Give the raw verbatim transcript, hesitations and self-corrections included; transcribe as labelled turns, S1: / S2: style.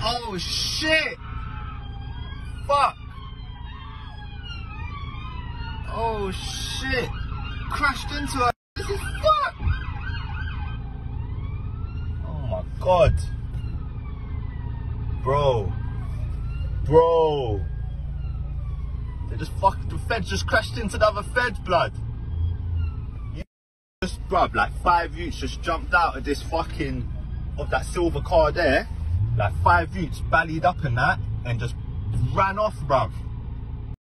S1: Oh shit! Fuck! Oh shit! Crashed into her. This is fuck! Oh my god! Bro! Bro! They just fucked, the feds just crashed into the other feds, blood. You just, bruv, like five youths just jumped out of this fucking, of that silver car there. Like five youths ballied up and that, and just ran off, bruv.